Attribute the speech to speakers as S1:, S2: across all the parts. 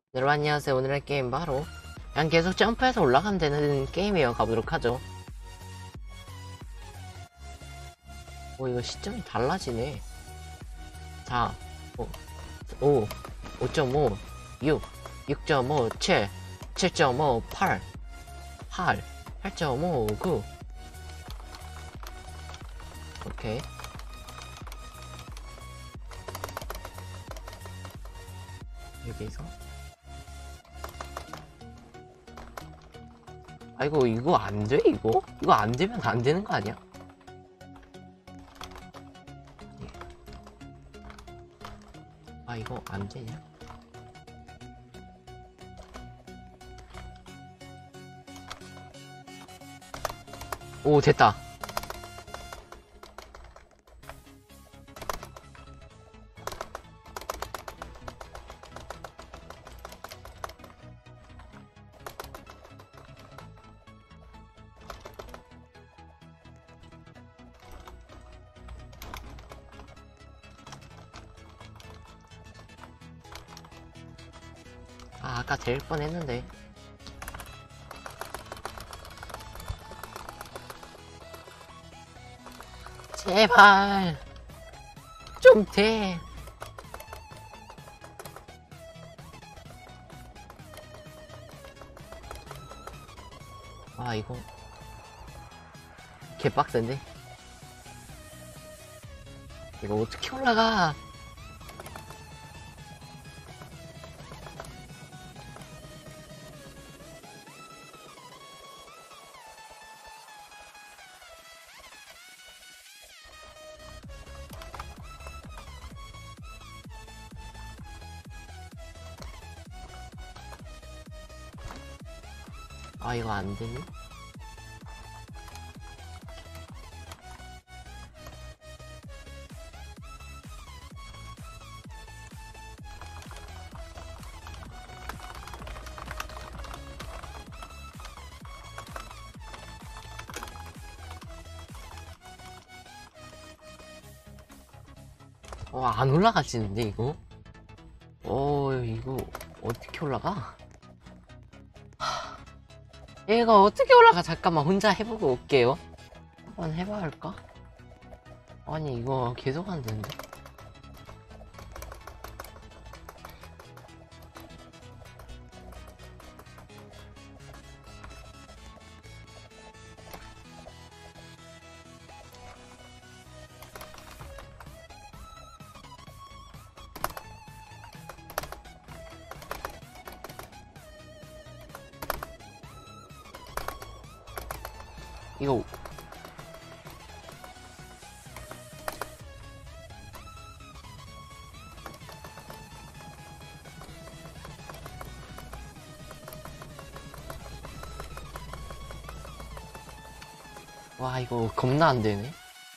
S1: 여러분 안녕하세요. 오늘의 게임 바로 그냥 계속 점프해서 올라가면 되는 게임이에요. 가보도록 하죠. 이거 시점이 달라지네. 자, 5, 5.5, 6, 6.5, 7, 7.5, 8, 8.5, 9. 오케이. 여기서 아이고 이거 안 돼, 이거? 이거 안 되면 안 되는 거 아니야? 아, 이거 안 되냐? 오, 됐다. 아까 될 뻔했는데. 제발 좀 돼. 아, 이거 개빡센데. 이거 어떻게 올라가? 아, 이거 안 되니? 안 올라가지는데, 이거? 이거 어떻게 올라가? 얘가 어떻게 올라가? 잠깐만, 혼자 해보고 올게요. 한번 해봐야 할까? 아니, 이거 계속 안 되는데? 이거 와, 이거 겁나 안 되네.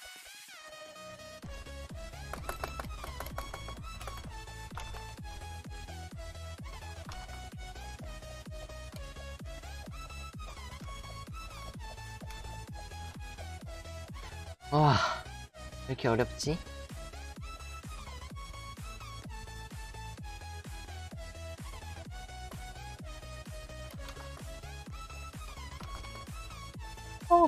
S1: 와, 왜 이렇게 어렵지? 어.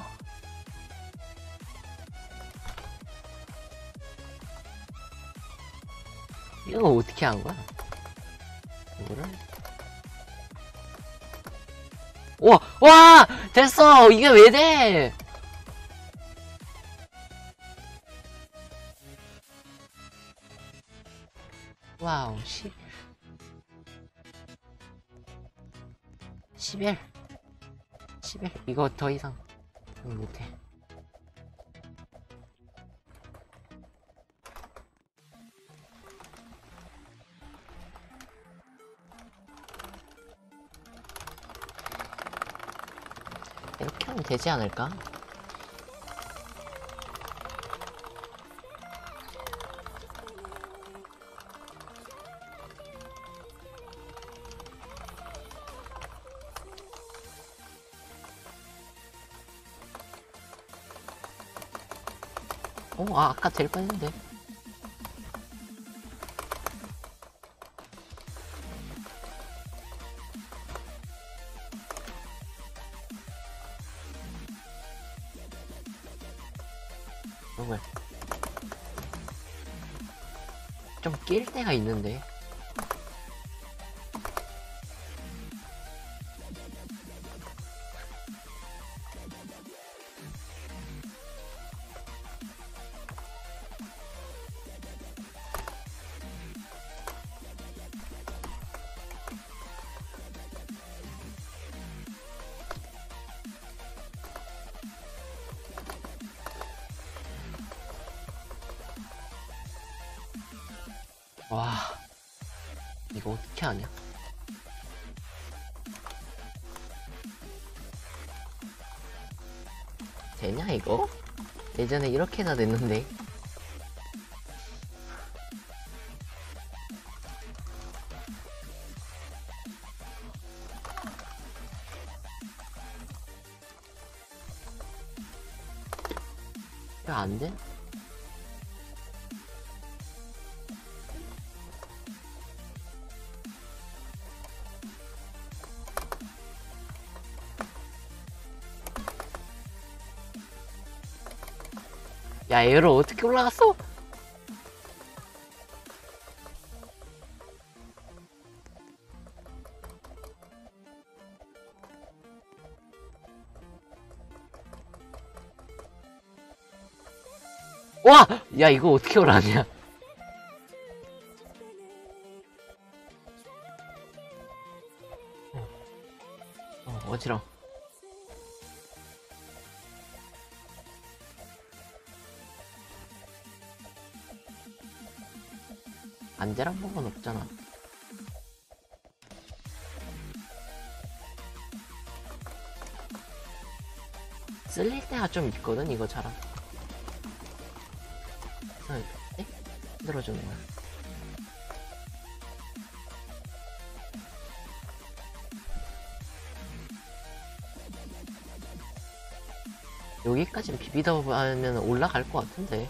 S1: 이거 어떻게 한 거야? 이거를? 와! 됐어! 이게 왜 돼? 와우, 11. 이거 더 이상 못해. 이렇게 하면 되지 않을까? 아까 될 뻔했는데. 정말 좀 낄 때가 있는데. 와, 이거 어떻게 하냐? 되냐 이거? 예전에 이렇게나 됐는데. 이거 안 돼? 야, 얘로 어떻게 올라갔어? 와! 야, 이거 어떻게 올라가냐? 어지러워. 안제란 법은 없잖아. 쓸릴 때가 좀 있거든, 이거 잘하. 네? 흔들어주는 거야. 여기까지 비비다 보면 올라갈 것 같은데.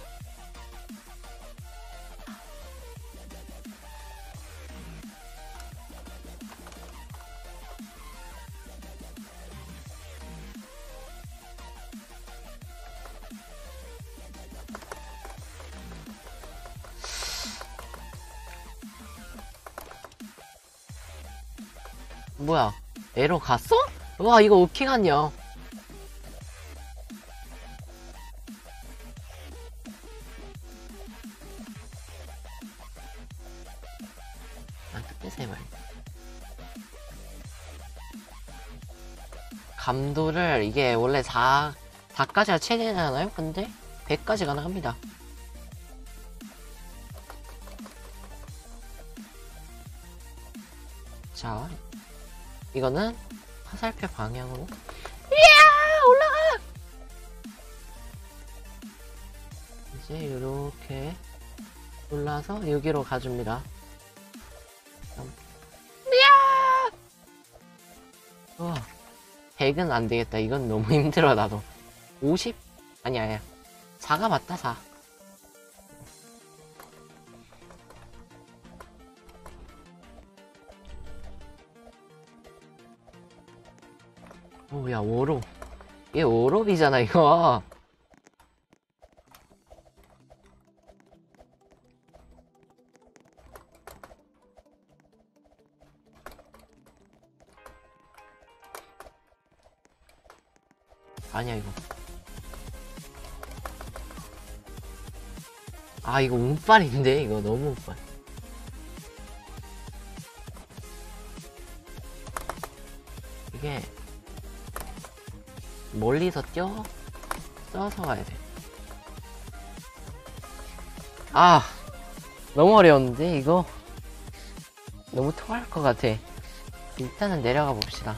S1: 뭐야, 에러 갔어? 와, 이거 어떻게 갔냐? 뺏어야 말. 감도를 이게 원래 4까지가 최대잖아요? 근데 100까지 가능합니다. 자, 이거는 화살표 방향으로. 이야! 올라가! 이제 이렇게 올라서 여기로 가줍니다. 이야! 우와, 100은 안 되겠다. 이건 너무 힘들어, 나도. 50? 아니야. 4가 맞다, 4. 오, 야, 오롭. 얘 오롭이잖아, 이거. 아니야, 이거. 아, 이거 운빨인데? 이거 너무 운빨. 이게 멀리서 떠서 가야 돼. 아, 너무 어려운데 이거 너무 토할 것 같아. 일단은 내려가 봅시다.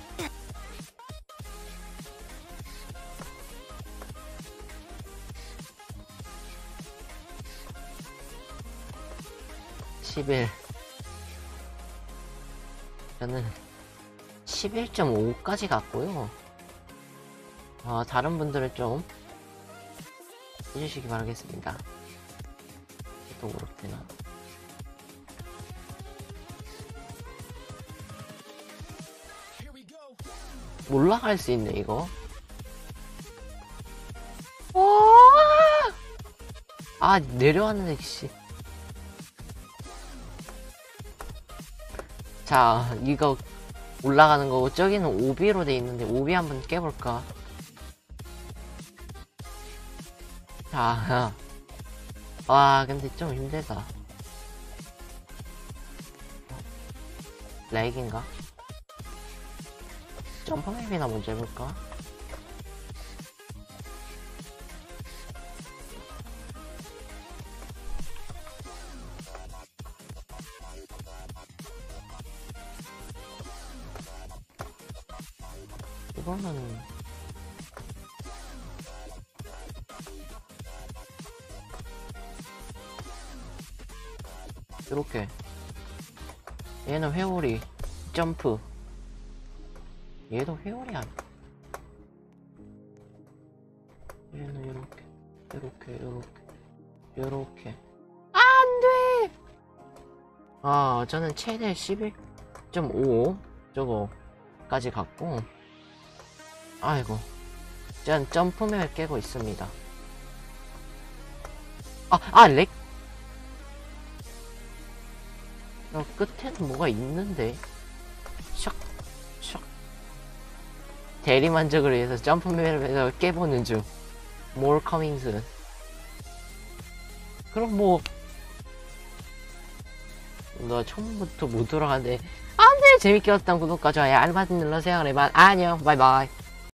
S1: 저는 11.5까지 갔고요. 다른 분들은 좀 해주시기 바라겠습니다. 또 그렇구나. 올라갈 수 있네, 이거. 아, 내려왔는데, 씨. 자, 이거 올라가는 거고, 저기는 오비로 돼 있는데, 오비 한번 깨볼까? 자, 와, 근데 좀 힘들다. 렉인가? 점프맵이나 먼저 해볼까? 이거는 이렇게 얘는 회오리 점프 얘도 회오리 아니야. 얘는 이렇게 안돼. 아, 저는 최대 11.5 저거까지 갔고, 아이고, 전 점프맵 깨고 있습니다. 렉. 끝에는 뭐가 있는데. 샥 대리만족을 위해서 점프맵에서 깨보는 중. More coming soon. 그럼 뭐, 너 처음부터 못 돌아가는데. 안돼. 재밌게 봤다면 구독과 좋아요 알람 눌러주세요. 그래, 안녕, 바이바이.